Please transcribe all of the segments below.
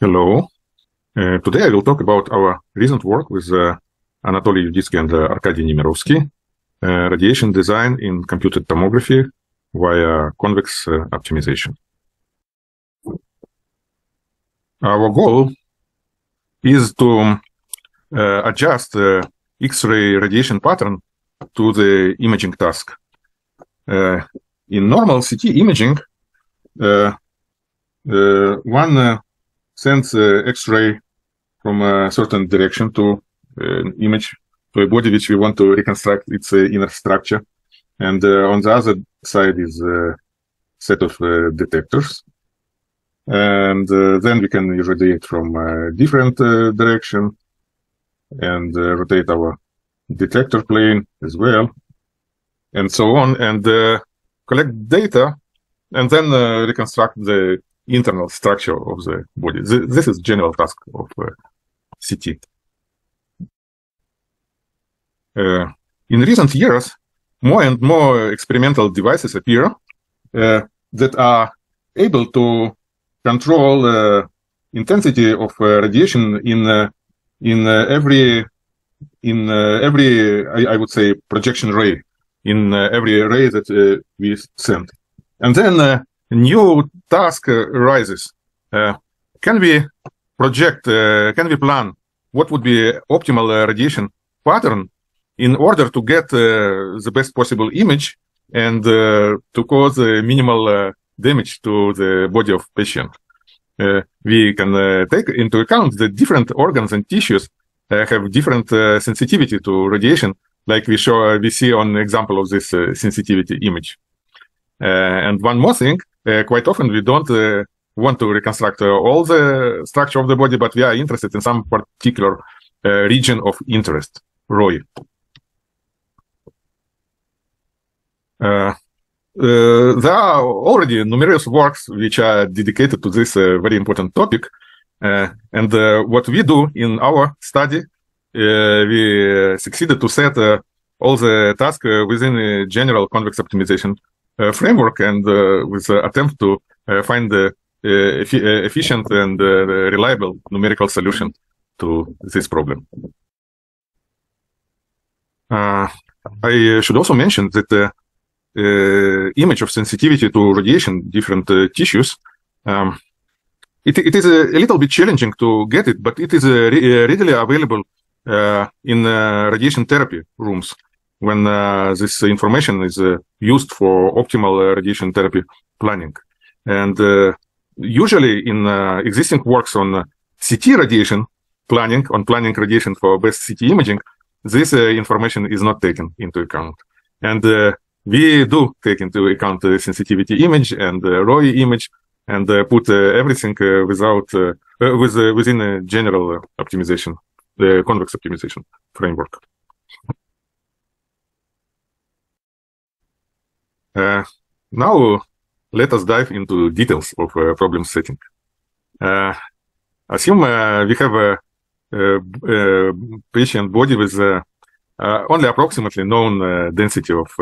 Hello. Today I will talk about our recent work with Anatoly Yuditsky and Arkady Nemirovsky, radiation design in computed tomography via convex optimization. Our goal is to adjust the X-ray radiation pattern to the imaging task. In normal CT imaging, one sends X-ray from a certain direction to an image, to a body which we want to reconstruct its inner structure. And on the other side is a set of detectors. And then we can irradiate from a different direction and rotate our detector plane as well, and so on, and collect data, and then reconstruct the internal structure of the body. This is general task of CT. In recent years, more and more experimental devices appear that are able to control intensity of radiation in every I would say projection ray, in every ray that we send. And then a new task arises. Can we project, can we plan what would be optimal radiation pattern in order to get the best possible image and to cause minimal damage to the body of patient? We can take into account the different organs and tissues have different sensitivity to radiation, like we see on example of this sensitivity image. And one more thing, quite often we don't want to reconstruct all the structure of the body, but we are interested in some particular region of interest, ROI. There are already numerous works which are dedicated to this very important topic. And what we do in our study, we succeeded to set all the tasks within a general convex optimization framework, and with the attempt to find the efficient and reliable numerical solution to this problem. I should also mention that the image of sensitivity to radiation, different tissues, it is a little bit challenging to get it, but it is readily available in radiation therapy rooms when this information is used for optimal radiation therapy planning. And usually in existing works on CT radiation planning, on planning radiation for best CT imaging, this information is not taken into account. And we do take into account the sensitivity image and the ROI image, and put everything within a general optimization, the convex optimization framework. Now, let us dive into details of problem setting. Assume we have a patient body with only approximately known density of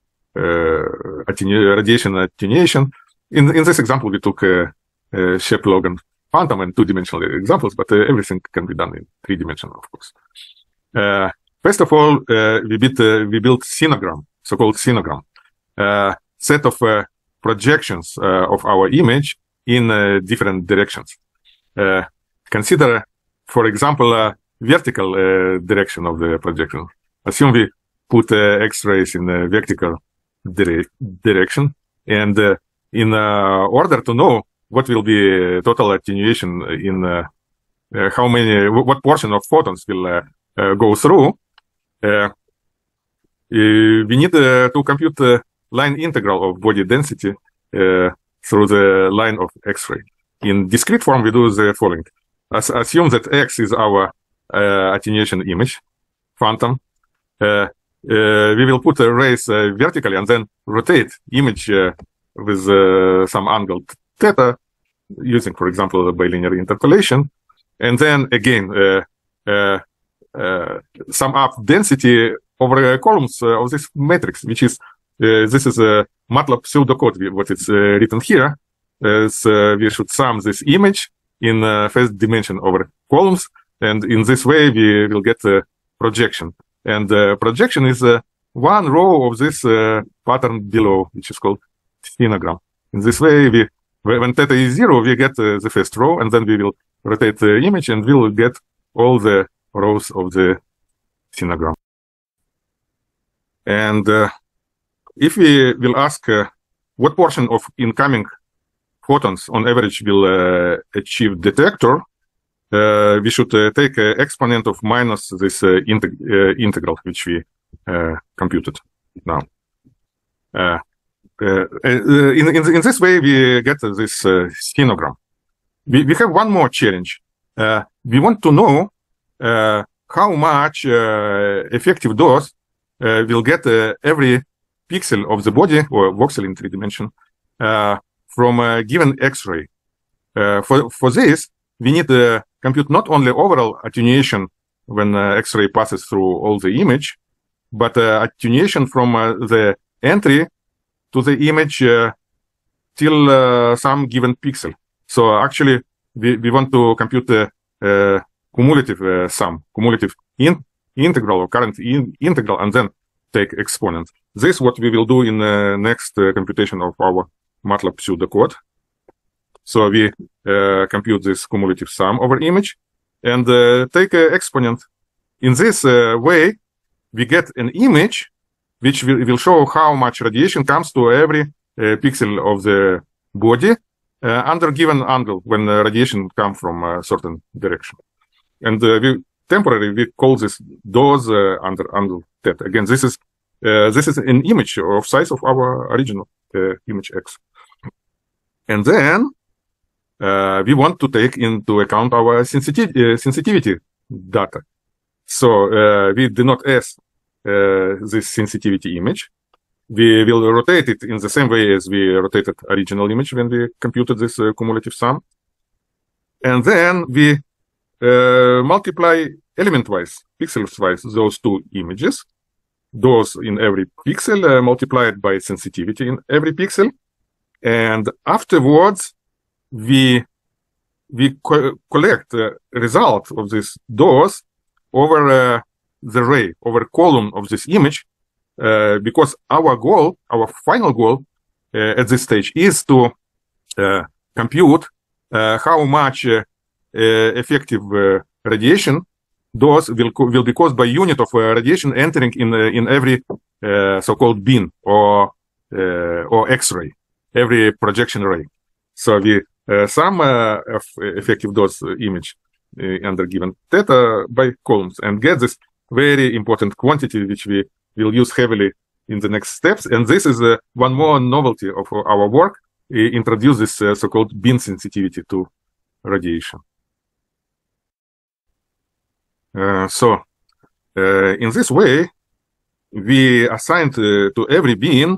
radiation attenuation. In this example, we took Shepp-Logan phantom and two-dimensional examples, but everything can be done in three-dimensional, of course. First of all, we built sinogram, so-called sinogram, set of projections of our image in different directions. Consider, for example, vertical direction of the projection. Assume we put X-rays in a vertical direction, and in order to know what will be total attenuation in what portion of photons will go through, we need to compute the line integral of body density through the line of X-ray. In discrete form, we do the following. Assume that X is our attenuation image, phantom. We will put rays vertically and then rotate image with some angle theta, using, for example, bilinear interpolation, and then again sum up density over columns of this matrix, which is this is a MATLAB pseudocode, what it's written here. We should sum this image in first dimension over columns, and in this way we will get a projection. And projection is one row of this pattern below, which is called sphenogram. In this way, when theta is 0, we get the first row, and then we will rotate the image, and we will get all the rows of the sphenogram. And if we will ask what portion of incoming photons on average will achieve detector, we should take an exponent of minus this integral, which we computed now. In this way, we get this sphenogram. We have one more challenge. We want to know how much effective dose will get every pixel of the body, or voxel in 3 dimension, from a given X-ray. For this, we need to compute not only overall attenuation when X-ray passes through all the image, but attenuation from the entry to the image till some given pixel. So actually, we want to compute the cumulative sum, cumulative integral or current integral, and then take exponent. This is what we will do in the next computation of our MATLAB pseudocode. So we compute this cumulative sum over image and take an exponent. In this way, we get an image which will show how much radiation comes to every pixel of the body under given angle when radiation comes from a certain direction. And we call this dose under angle theta. Again, this is an image of size of our original image X. And then we want to take into account our sensitivity data. So we denote S this sensitivity image. We will rotate it in the same way as we rotated original image when we computed this cumulative sum. And then we multiply element-wise, pixels-wise, those two images, those in every pixel multiplied by sensitivity in every pixel. And afterwards, we collect the result of this dose over the ray, over column of this image, because our goal, our final goal at this stage is to compute how much effective radiation dose will be caused by unit of radiation entering in every so-called beam or X-ray, every projection ray. So we sum of effective dose image under given theta by columns and get this very important quantity which we will use heavily in the next steps. And this is one more novelty of our work. We introduce this so-called beam sensitivity to radiation. So in this way, we assign to every beam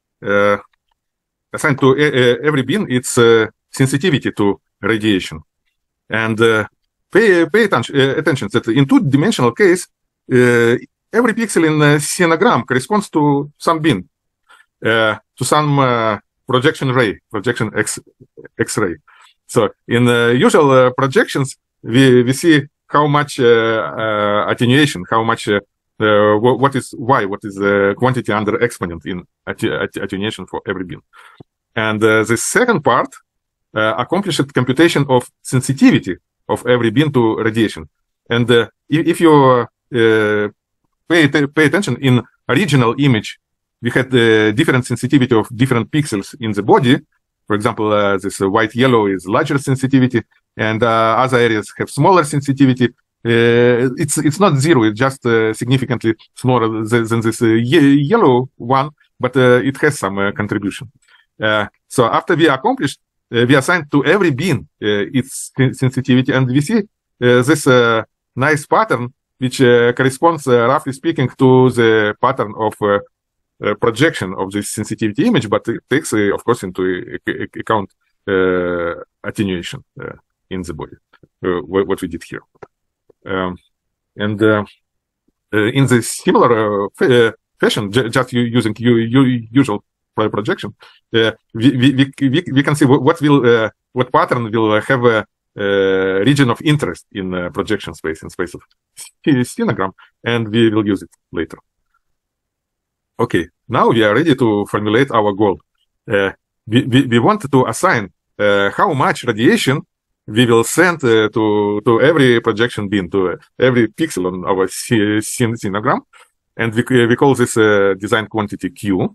its sensitivity to radiation. And pay attention that in two-dimensional case, every pixel in sphenogram corresponds to some beam, to some projection ray, projection X-ray. So in usual projections, we see how much attenuation, how much what is the quantity under exponent in attenuation for every beam. And the second part accomplished computation of sensitivity of every beam to radiation. And if you pay attention, in original image, we had the different sensitivity of different pixels in the body. For example, this white-yellow is larger sensitivity, and other areas have smaller sensitivity. It's not zero; it's just significantly smaller than this yellow one, but it has some contribution. So after we accomplished, we assigned to every beam its sensitivity, and we see this nice pattern, which corresponds, roughly speaking, to the pattern of projection of this sensitivity image, but it takes, of course, into account attenuation in the body, what we did here. And in the similar fashion, just using usual projection, we can see what pattern will have region of interest in projection space, in space of sphenogram, and we will use it later. Okay, now we are ready to formulate our goal. We want to assign how much radiation we will send to every projection beam, to every pixel on our sphenogram, and we call this design quantity Q.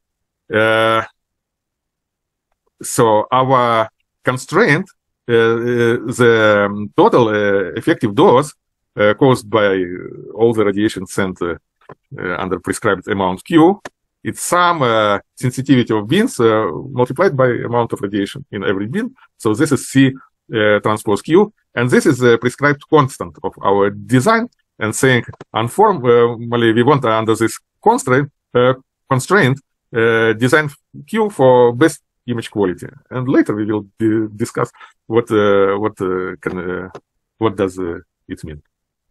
So our constraint, the total effective dose caused by all the radiation sent under prescribed amount Q, it's some sensitivity of beams multiplied by amount of radiation in every beam. So this is C transpose Q, and this is the prescribed constant of our design. And saying informally, we want under this constraint design Q for best image quality. And later we will discuss what does it mean.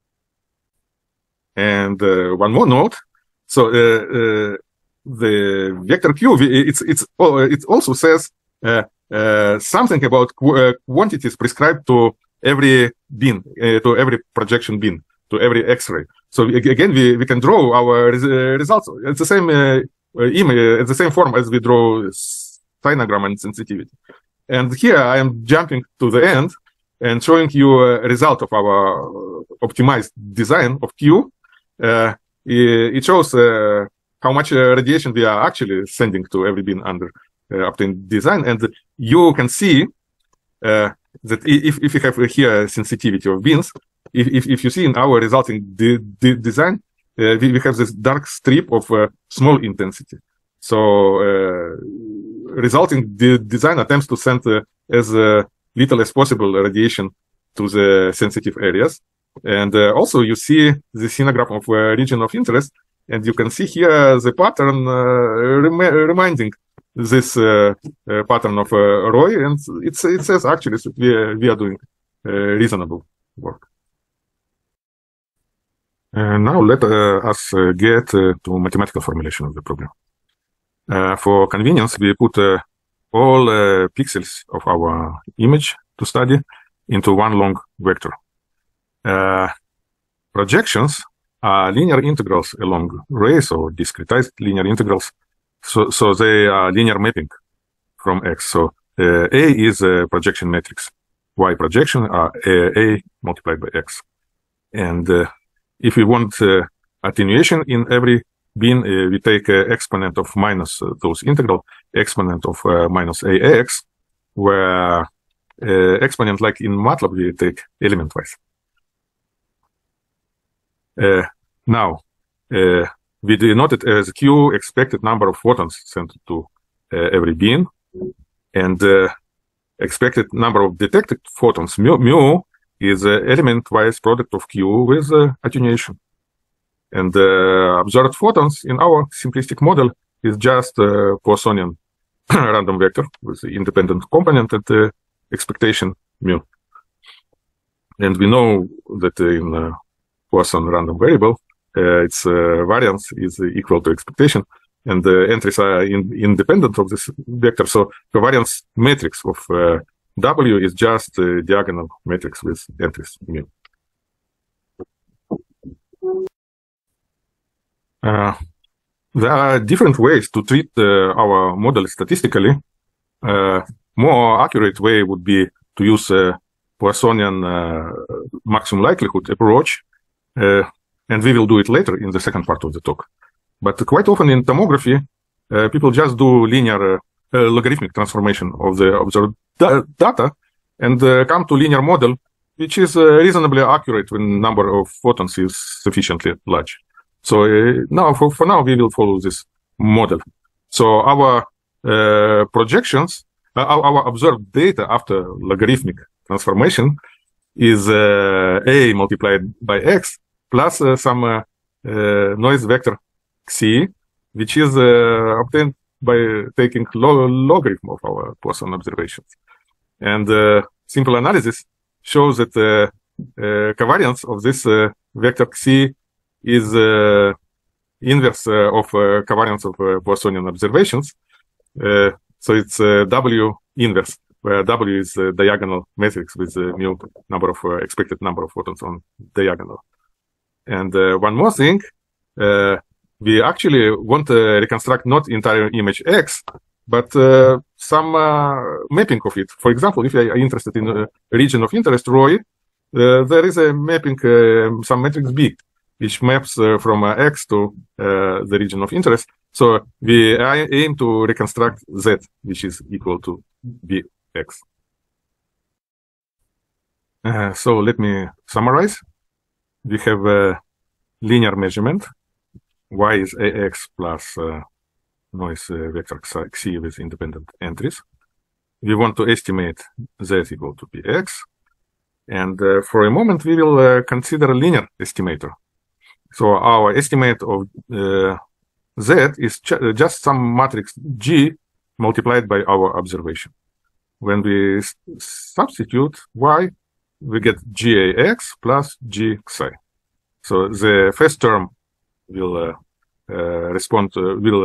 And one more note. So the vector Q, it also says something about quantities prescribed to every beam, to every projection beam, to every X-ray. So again, we can draw our results. It's the same image, it's the same form as we draw sphenogram and sensitivity. And here I am jumping to the end and showing you a result of our optimized design of Q. It shows how much radiation we are actually sending to every beam under obtained design. And you can see that if you have here sensitivity of beams, if you see in our resulting design, we have this dark strip of small intensity. So resulting design attempts to send as little as possible radiation to the sensitive areas. And also you see the sphenogram of region of interest, and you can see here the pattern reminding this pattern of Roy, and it says actually that we are doing reasonable work. Now let us get to mathematical formulation of the problem. For convenience, we put all pixels of our image to study into one long vector. Projections are linear integrals along rays or discretized linear integrals. So they are linear mapping from X. So A is a projection matrix. Y projection are A multiplied by X. And if we want attenuation in every beam, we take exponent of minus those integral, exponent of minus AX, where exponent, like in MATLAB, we take element-wise. Now, we denote it as Q expected number of photons sent to every beam, and expected number of detected photons, mu is element-wise product of Q with attenuation. And observed photons in our simplistic model is just Poissonian random vector with the independent component and expectation mu. And we know that in Poisson random variable, its variance is equal to expectation, and the entries are independent of this vector. So the variance matrix of W is just a diagonal matrix with entries mu. There are different ways to treat our model statistically. More accurate way would be to use Poissonian maximum likelihood approach, and we will do it later in the second part of the talk. But quite often in tomography, people just do linear logarithmic transformation of the observed data and come to linear model, which is reasonably accurate when number of photons is sufficiently large. So now, for now, we will follow this model. So our projections, our observed data after logarithmic transformation is A multiplied by X plus some noise vector Xi, which is obtained by taking logarithm of our Poisson observations. And simple analysis shows that covariance of this vector Xi is inverse of covariance of Poissonian observations. So it's W inverse. where W is a diagonal matrix with mu number of expected number of photons on diagonal. And one more thing, we actually want to reconstruct not entire image X, but some mapping of it. For example, if you are interested in a region of interest, ρ, there is a mapping, some matrix B, which maps from X to the region of interest. So we aim to reconstruct Z, which is equal to Bx. So let me summarize. We have a linear measurement. Y is Ax plus noise vector Xi with independent entries. We want to estimate Z equal to Bx. And for a moment, we will consider a linear estimator. So our estimate of Z is just some matrix G multiplied by our observation. When we substitute Y, we get GAX plus GXI. So the first term will represent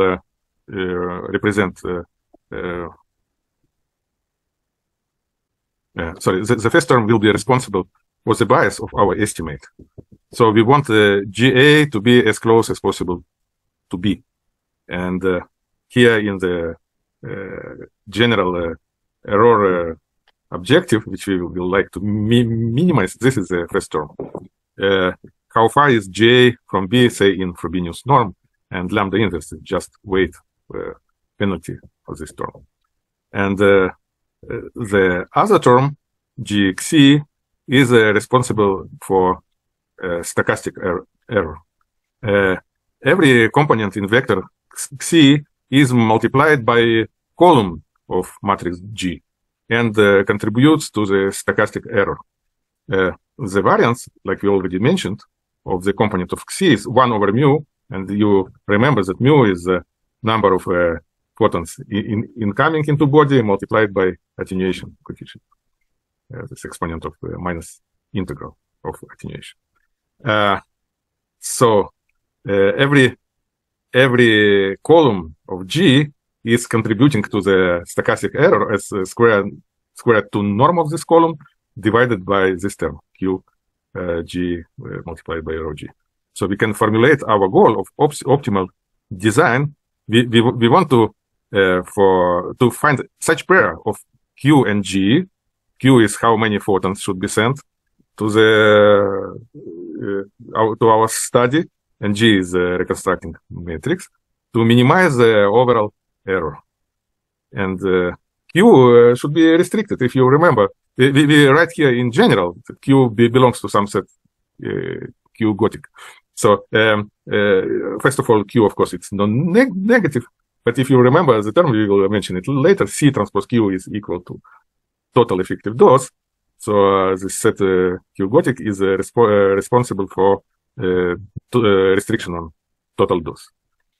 the first term will be responsible for the bias of our estimate. So we want GA to be as close as possible to B. And here in the general error objective, which we will like to minimize, this is the first term. How far is GA from B, say in Frobenius norm, and lambda inverse is just weight penalty for this term. And the other term, GXC, is responsible for stochastic error. Every component in vector Xi is multiplied by column of matrix G and contributes to the stochastic error. The variance, like we already mentioned, of the component of Xi is 1 over mu, and you remember that mu is the number of photons incoming into body multiplied by attenuation coefficient, this exponent of minus integral of attenuation. So every column of G is contributing to the stochastic error as square to norm of this column divided by this term Q G multiplied by rho G. So we can formulate our goal of optimal design. We want to find such pair of Q and G. Q is how many photons should be sent to our study, and G is the reconstructing matrix to minimize the overall error. And Q should be restricted. If you remember, we write here in general that Q belongs to some set Q Gothic. So first of all, Q, of course, it's non-negative. But if you remember the term, we will mention it later. C transpose Q is equal to total effective dose. So this set Q Gothic is responsible for restriction on total dose.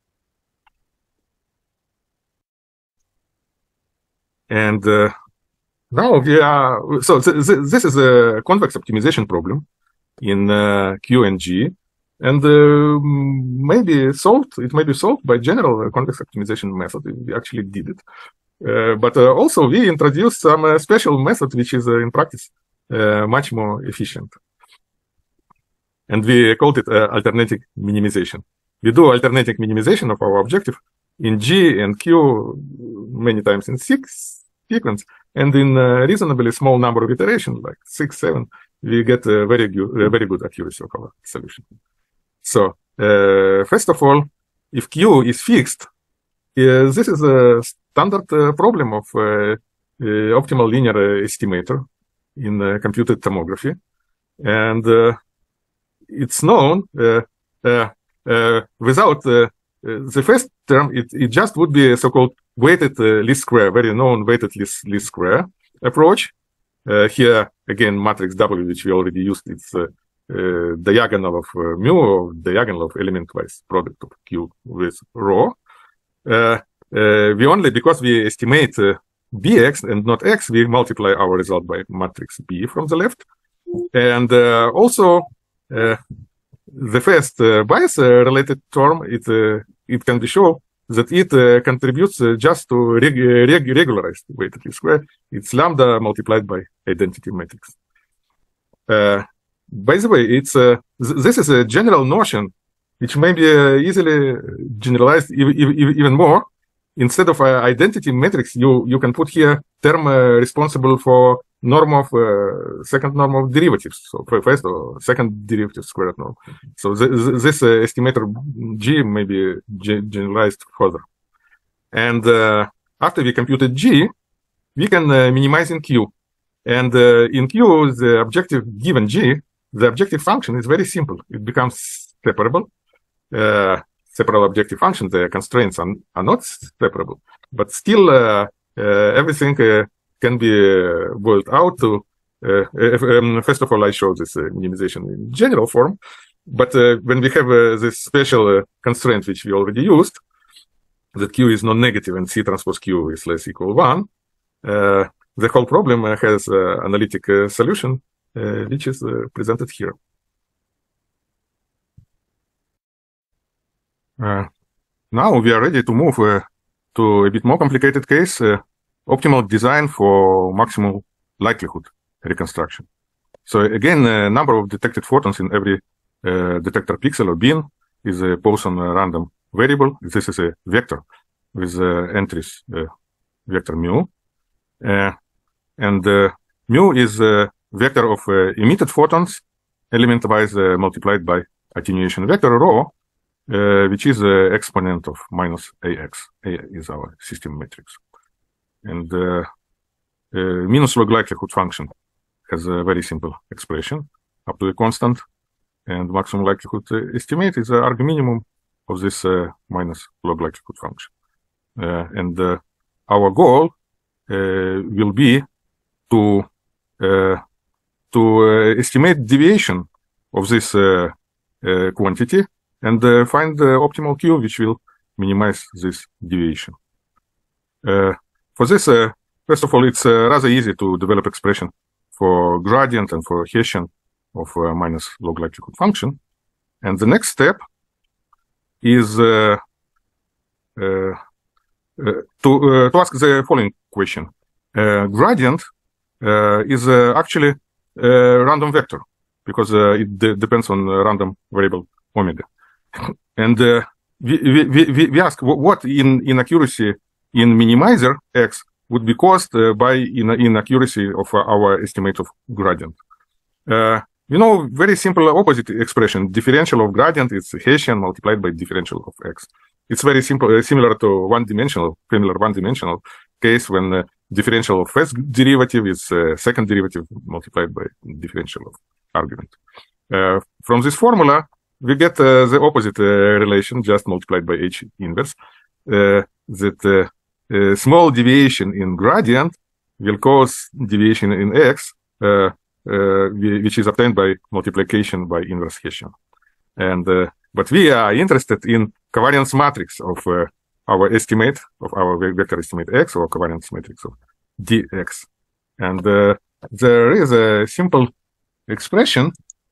And now we are, so this is a convex optimization problem in Q and G, and it may be solved by general convex optimization method. We actually did it. But also we introduced some special method, which is in practice much more efficient. And we called it alternating minimization. We do alternating minimization of our objective in G and Q many times in sequence, and in a reasonably small number of iterations, like 6, 7, we get a very good accuracy of our solution. So first of all, if Q is fixed, this is a standard problem of optimal linear estimator in computed tomography, and it's known without the first term, it just would be a so-called weighted least square, very known weighted least square approach. Here again, matrix W, which we already used, it's diagonal of mu, or diagonal of element-wise product of Q with rho. We only, because we estimate Bx and not X, we multiply our result by matrix B from the left. And also, the first bias related term, it can be shown that it contributes just to regularized weighted least square. It's lambda multiplied by identity matrix. By the way, it's this is a general notion which may be easily generalized even more. Instead of identity matrix, you can put here term responsible for norm of second norm of derivatives, so first or second derivative square root norm. So this estimator G may be generalized further. And after we computed G, we can minimize in Q. And in Q, the objective given G, the objective function is very simple. It becomes separable. Separable objective function, the constraints are not separable, but still everything can be boiled out to, first of all, I show this minimization in general form, but when we have this special constraint which we already used, that Q is non-negative and C transpose Q is less equal 1, the whole problem has analytic solution, which is presented here. Now we are ready to move to a bit more complicated case, optimal design for maximal likelihood reconstruction. So again, number of detected photons in every detector pixel or bin is a Poisson random variable. This is a vector with entries vector mu. And mu is a vector of emitted photons, element-wise multiplied by attenuation vector rho, which is the exponent of minus AX. A is our system matrix. And minus log likelihood function has a very simple expression up to a constant. And maximum likelihood estimate is the arg minimum of this minus log likelihood function. And our goal will be to estimate deviation of this quantity and find the optimal Q which will minimize this deviation. For this, first of all, it's rather easy to develop expression for gradient and for Hessian of minus log likelihood function. And the next step is to ask the following question. Gradient is actually a random vector because it depends on random variable omega. And we ask what inaccuracy in minimizer X would be caused by inaccuracy of our estimate of gradient. You know, very simple opposite expression. Differential of gradient is Hessian multiplied by differential of X. It's very simple, similar to familiar one-dimensional case when differential of first derivative is second derivative multiplied by differential of argument. From this formula, we get the opposite relation, just multiplied by H inverse, that small deviation in gradient will cause deviation in X, which is obtained by multiplication by inverse Hessian. And but we are interested in covariance matrix of our estimate of our vector estimate X, or covariance matrix of dx. And there is a simple expression.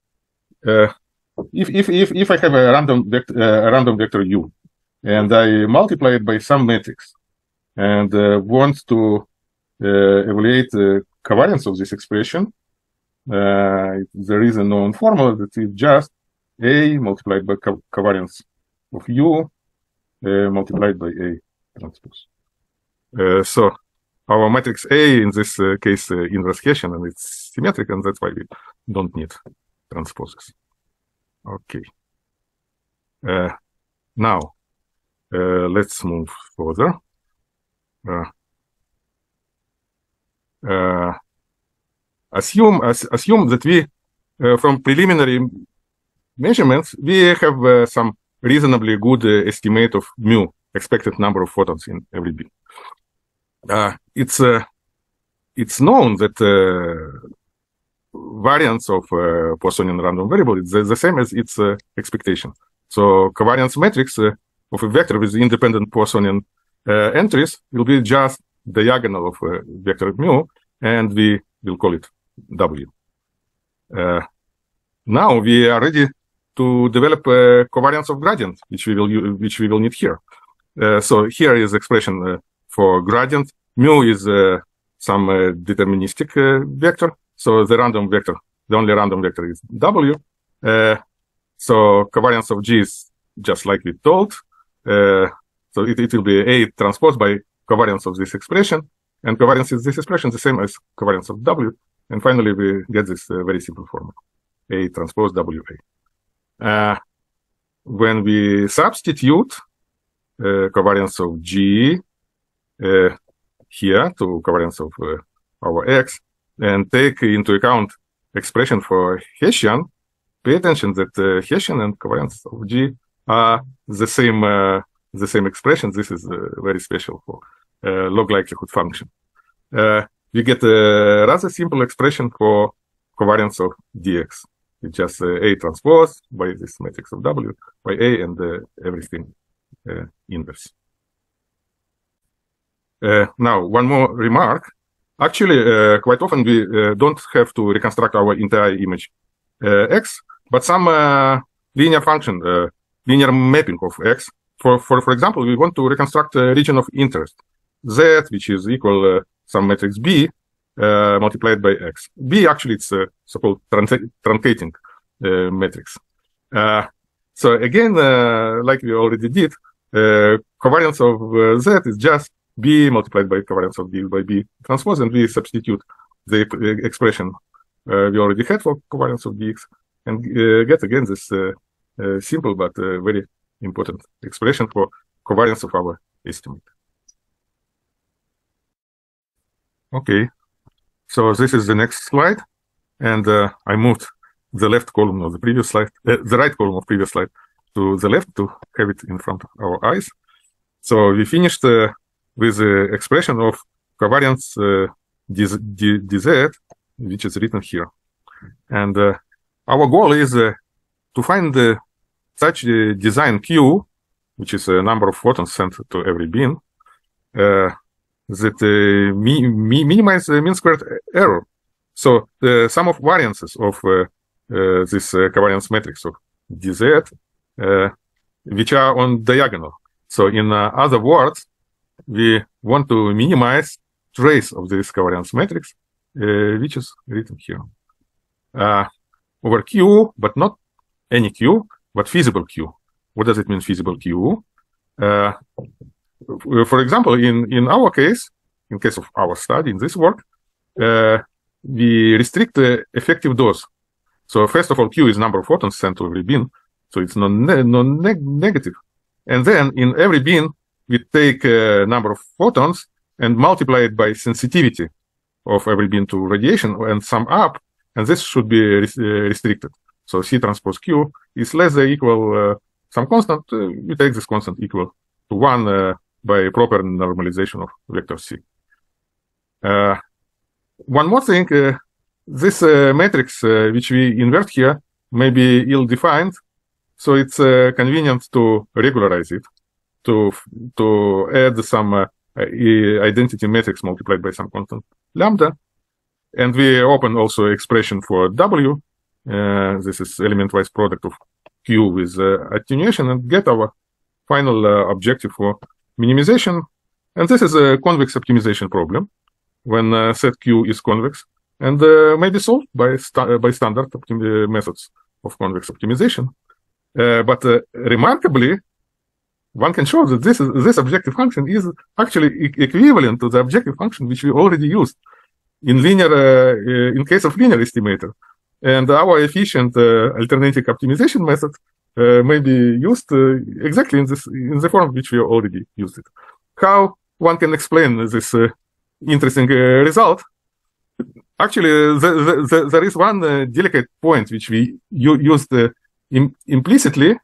If I have a random vector U, and I multiply it by some matrix, and want to evaluate the covariance of this expression, there is a known formula that is just A multiplied by covariance of U multiplied by A transpose. So our matrix A in this case inverse Hessian, and it's symmetric, and that's why we don't need transposes. Okay. Now let's move further. Assume that we, from preliminary measurements, we have some reasonably good estimate of mu, expected number of photons in every bin. It's known that variance of Poissonian random variable is the same as its expectation. So covariance matrix of a vector with independent Poissonian entries will be just diagonal of vector mu, and we will call it W. Now we are ready to develop a covariance of gradient, which we will need here. So here is expression for gradient. Mu is some deterministic vector. So the random vector, the only random vector is W. So covariance of G is just like we told. So it will be A transpose by covariance of this expression. And covariance is this expression the same as covariance of W. And finally, we get this very simple formula, A transpose WA. When we substitute covariance of G here to covariance of our X and take into account expression for Hessian, pay attention that Hessian and covariance of G are the same expression. This is very special for log likelihood function. We get a rather simple expression for covariance of dx. It's just A transpose by this matrix of W by A and everything inverse. Now, one more remark. Actually, quite often we don't have to reconstruct our entire image X, but some linear function, linear mapping of X. For example, we want to reconstruct a region of interest, Z, which is equal some matrix B multiplied by X. B actually it's a so-called truncating matrix. So again, like we already did, covariance of Z is just B multiplied by covariance of D by B transpose, and we substitute the expression we already had for covariance of dx and get again this simple but very important expression for covariance of our estimate. Okay, so this is the next slide, and I moved the left column of the previous slide, the right column of previous slide to the left to have it in front of our eyes. So we finished with the expression of covariance dz, which is written here. And our goal is to find such a design Q, which is a number of photons sent to every beam, that minimize the mean squared error. So the sum of variances of this covariance matrix of dz, which are on diagonal. So in other words, we want to minimize trace of this covariance matrix, which is written here, over Q, but not any Q, but feasible Q. What does it mean, feasible Q? For example, in our case, in case of our study in this work, we restrict the effective dose. So first of all, Q is number of photons sent to every beam, so it's non-negative. And then in every beam, we take a number of photons and multiply it by sensitivity of every beam to radiation and sum up, and this should be restricted. So C transpose Q is less than or equal some constant. We take this constant equal to 1 by proper normalization of vector C. One more thing, this matrix which we invert here may be ill-defined, so it's convenient to regularize it, to add some identity matrix multiplied by some constant lambda. And we open also expression for W. This is element-wise product of Q with attenuation, and get our final objective for minimization. And this is a convex optimization problem when set Q is convex, and may be solved by standard methods of convex optimization. But remarkably, one can show that this objective function is actually equivalent to the objective function which we already used in linear, in case of linear estimator. And our efficient alternating optimization method may be used exactly in the form which we already used it. How one can explain this interesting result? Actually, there is one delicate point which we used implicitly.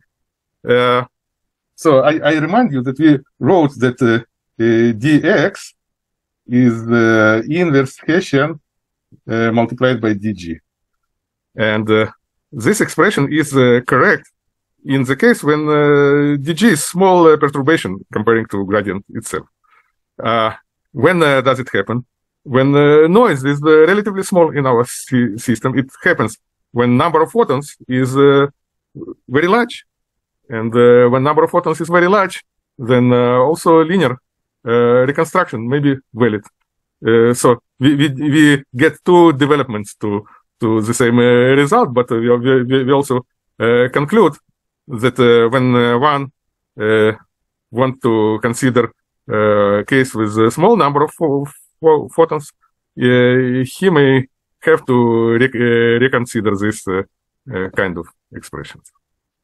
So I remind you that we wrote that dx is the inverse Hessian multiplied by dg. And this expression is correct in the case when dg is small perturbation comparing to gradient itself. When does it happen? When noise is relatively small in our system, it happens when number of photons is very large. And when number of photons is very large, then also linear reconstruction may be valid. So we get two developments to the same result, but we also conclude that when one want to consider case with a small number of photons, he may have to reconsider this kind of expressions.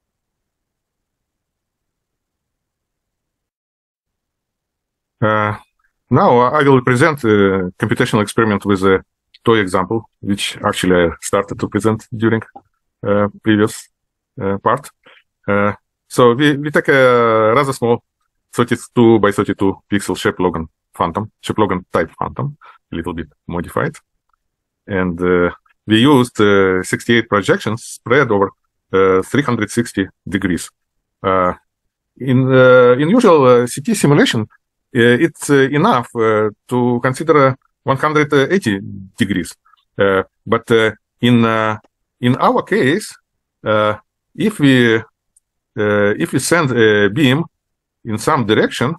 Now I will present a computational experiment with a toy example, which actually I started to present during previous part. So we take a rather small 32 by 32 pixel Shepp-Logan phantom, Shepp-Logan type phantom, a little bit modified. And we used 68 projections spread over 360 degrees. In usual CT simulation, it's enough to consider 180 degrees. But in our case, if we send a beam in some direction,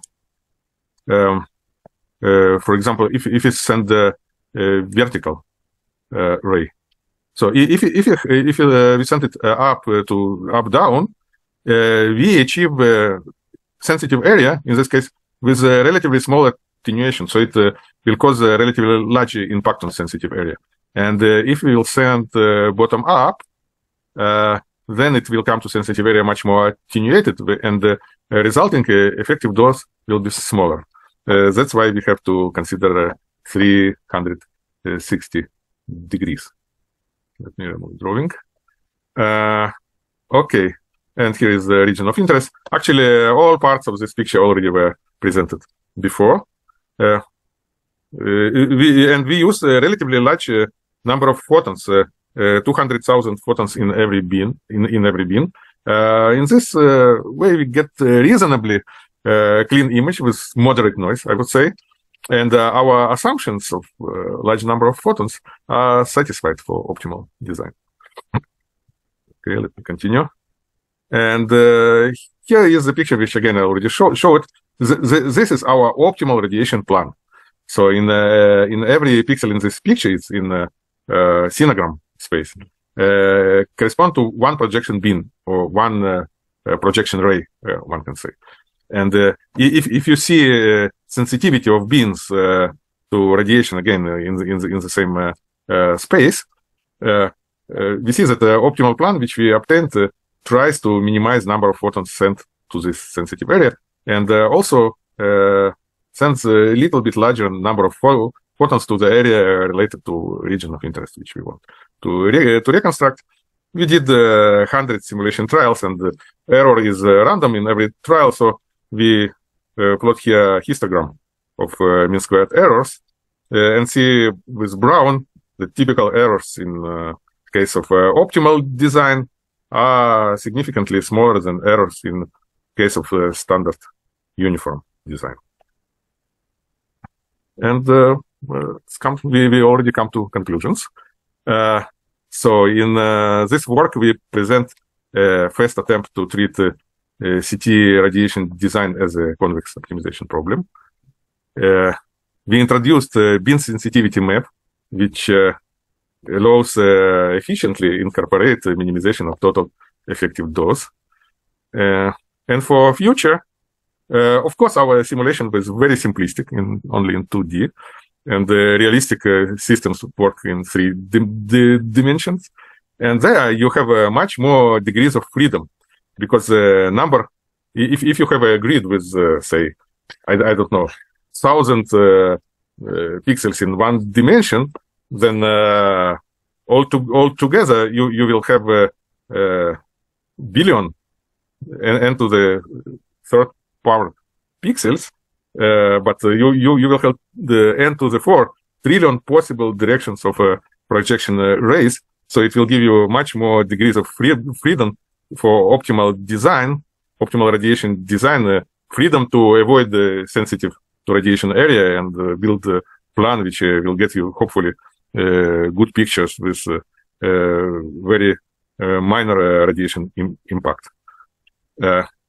for example, if we send a vertical ray, so if we send it up down, we achieve a sensitive area in this case with a relatively small attenuation, so it will cause a relatively large impact on sensitive area. And if we will send bottom up, then it will come to sensitive area much more attenuated, and the resulting effective dose will be smaller. That's why we have to consider 360 degrees. Let me remove drawing. Okay, and here is the region of interest. Actually, all parts of this picture already were presented before. We use a relatively large number of photons, 200,000 photons in every beam. In this way, we get a reasonably clean image with moderate noise, I would say. And our assumptions of large number of photons are satisfied for optimal design. Okay, let me continue. And here is the picture which again I already showed. This is our optimal radiation plan. So in every pixel in this picture, it's in sinogram space, correspond to one projection beam or one projection ray, one can say. And if you see sensitivity of beams to radiation again in the same space, we see that the optimal plan which we obtained tries to minimize number of photons sent to this sensitive area, and also sends a little bit larger number of photons to the area related to region of interest which we want to reconstruct. We did 100 simulation trials, and the error is random in every trial, so we plot here a histogram of mean squared errors, and see with brown the typical errors in case of optimal design are significantly smaller than errors in case of standard uniform design. And we already come to conclusions. So in this work, we present a first attempt to treat CT radiation design as a convex optimization problem. We introduced a beam sensitivity map, which allows efficiently incorporate the minimization of total effective dose. And for future, of course, our simulation was very simplistic, only in 2D, and realistic systems work in 3 dimensions. And there you have much more degrees of freedom, because if you have a grid with, say, I don't know, 1,000 pixels in one dimension, then all together you will have a billion n to the third power pixels, but you will have the n to the 4 trillion possible directions of projection rays. So it will give you much more degrees of freedom for optimal design, optimal radiation design, freedom to avoid the sensitive to radiation area, and build a plan which will get you hopefully good pictures with very minor radiation impact.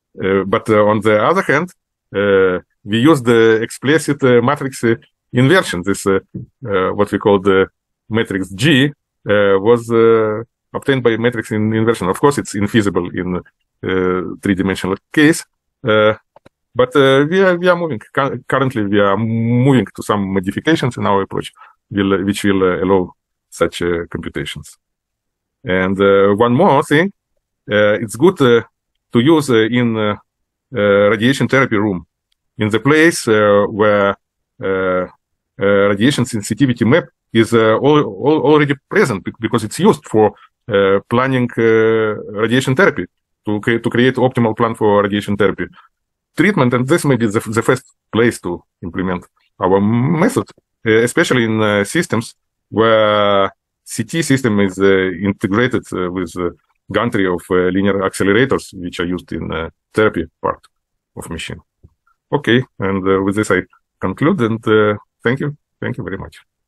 But on the other hand, we use the explicit matrix inversion. This what we call the matrix G was obtained by matrix inversion. Of course, it's infeasible in three-dimensional case, but we are moving. Currently, we are moving to some modifications in our approach, which will allow such computations. And one more thing, it's good to use in radiation therapy room, in the place where radiation sensitivity map is already present, because it's used for planning radiation therapy, to create optimal plan for radiation therapy treatment. And this may be the first place to implement our method, especially in systems where CT system is integrated with gantry of linear accelerators, which are used in therapy part of machine. Okay, and with this I conclude, and thank you very much.